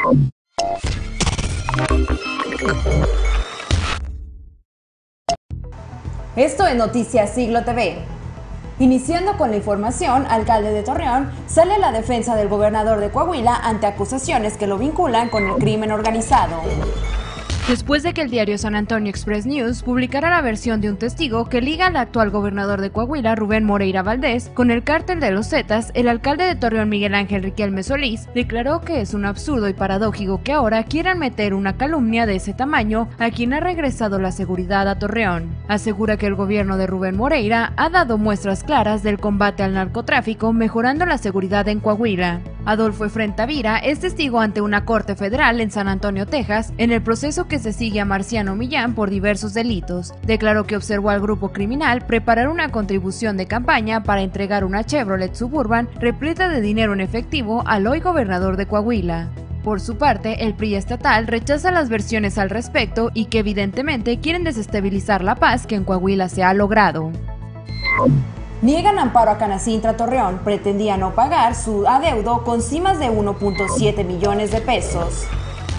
Esto es Noticias Siglo TV. Iniciando con la información, alcalde de Torreón sale a la defensa del gobernador de Coahuila ante acusaciones que lo vinculan con el crimen organizado. Después de que el diario San Antonio Express News publicara la versión de un testigo que liga al actual gobernador de Coahuila, Rubén Moreira Valdés, con el cártel de los Zetas, el alcalde de Torreón, Miguel Ángel Riquelme Solís, declaró que es un absurdo y paradójico que ahora quieran meter una calumnia de ese tamaño a quien ha regresado la seguridad a Torreón. Asegura que el gobierno de Rubén Moreira ha dado muestras claras del combate al narcotráfico, mejorando la seguridad en Coahuila. Adolfo Efrén Tavira es testigo ante una corte federal en San Antonio, Texas, en el proceso que se sigue a Marciano Millán por diversos delitos. Declaró que observó al grupo criminal preparar una contribución de campaña para entregar una Chevrolet Suburban repleta de dinero en efectivo al hoy gobernador de Coahuila. Por su parte, el PRI estatal rechaza las versiones al respecto y que evidentemente quieren desestabilizar la paz que en Coahuila se ha logrado. Niegan amparo a Canacintra Torreón, pretendía no pagar su adeudo con cimas de 1.7 millones de pesos.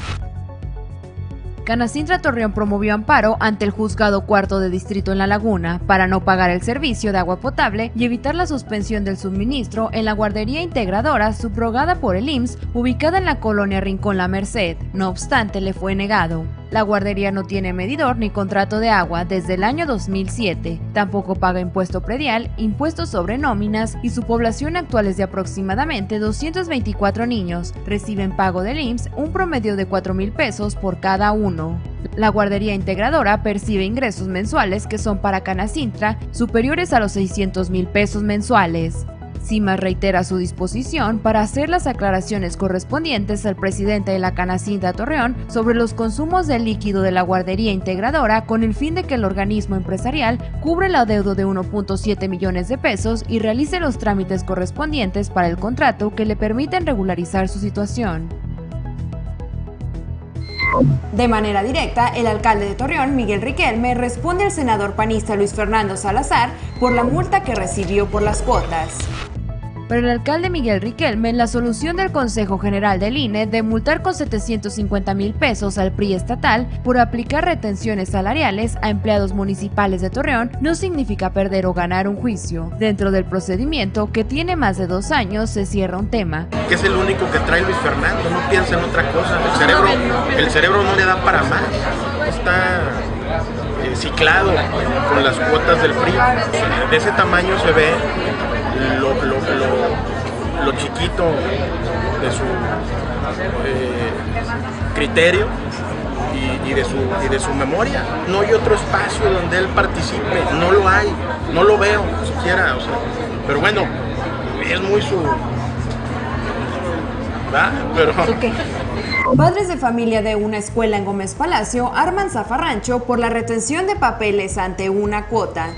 Canacintra Torreón promovió amparo ante el Juzgado Cuarto de Distrito en La Laguna para no pagar el servicio de agua potable y evitar la suspensión del suministro en la guardería integradora subrogada por el IMSS, ubicada en la colonia Rincón La Merced. No obstante, le fue negado. La guardería no tiene medidor ni contrato de agua desde el año 2007, tampoco paga impuesto predial, impuestos sobre nóminas y su población actual es de aproximadamente 224 niños. Reciben pago del IMSS un promedio de 4,000 pesos por cada uno. La guardería integradora percibe ingresos mensuales que son para Canacintra superiores a los 600,000 pesos mensuales. CIMAS reitera su disposición para hacer las aclaraciones correspondientes al presidente de la Canacintra Torreón sobre los consumos de líquido de la guardería integradora con el fin de que el organismo empresarial cubra el adeudo de 1.7 millones de pesos y realice los trámites correspondientes para el contrato que le permiten regularizar su situación. De manera directa, el alcalde de Torreón, Miguel Riquelme, responde al senador panista Luis Fernando Salazar por la multa que recibió por las cuotas. Para el alcalde Miguel Riquelme, la solución del Consejo General del INE de multar con 750,000 pesos al PRI estatal por aplicar retenciones salariales a empleados municipales de Torreón no significa perder o ganar un juicio. Dentro del procedimiento, que tiene más de 2 años, se cierra un tema. Que es el único que trae Luis Fernando, no piensa en otra cosa. El cerebro no le da para más. Está ciclado con las cuotas del PRI. De ese tamaño se ve lo chiquito de su criterio y de su memoria. No hay otro espacio donde él participe, no lo hay, no lo veo siquiera, o sea, pero bueno, es muy su... ¿verdad? Pero... Okay. Padres de familia de una escuela en Gómez Palacio arman zafarrancho por la retención de papeles ante una cuota.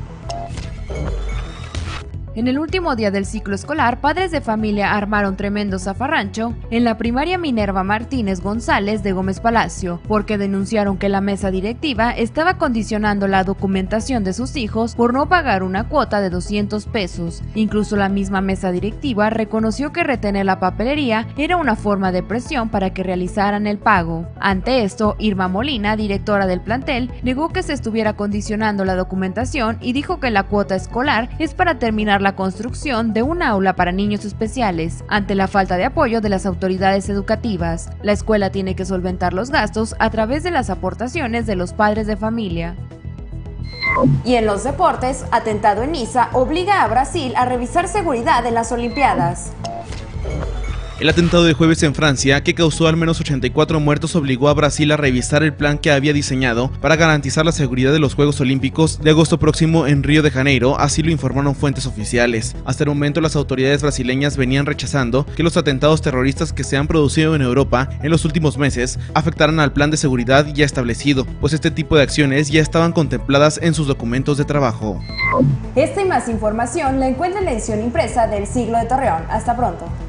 En el último día del ciclo escolar, padres de familia armaron tremendo zafarrancho en la primaria Minerva Martínez González de Gómez Palacio, porque denunciaron que la mesa directiva estaba condicionando la documentación de sus hijos por no pagar una cuota de 200 pesos. Incluso la misma mesa directiva reconoció que retener la papelería era una forma de presión para que realizaran el pago. Ante esto, Irma Molina, directora del plantel, negó que se estuviera condicionando la documentación y dijo que la cuota escolar es para terminar la construcción de un aula para niños especiales, ante la falta de apoyo de las autoridades educativas. La escuela tiene que solventar los gastos a través de las aportaciones de los padres de familia. Y en los deportes, atentado en Niza obliga a Brasil a revisar seguridad en las Olimpiadas. El atentado de jueves en Francia, que causó al menos 84 muertos, obligó a Brasil a revisar el plan que había diseñado para garantizar la seguridad de los Juegos Olímpicos de agosto próximo en Río de Janeiro, así lo informaron fuentes oficiales. Hasta el momento, las autoridades brasileñas venían rechazando que los atentados terroristas que se han producido en Europa en los últimos meses afectaran al plan de seguridad ya establecido, pues este tipo de acciones ya estaban contempladas en sus documentos de trabajo. Esta y más información la encuentra en la edición impresa del Siglo de Torreón. Hasta pronto.